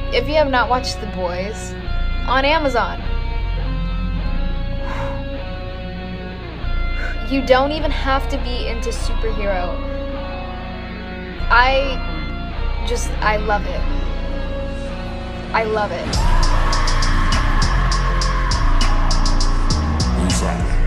if you have not watched The Boys on Amazon, you don't even have to be into superhero. I love it. I love it.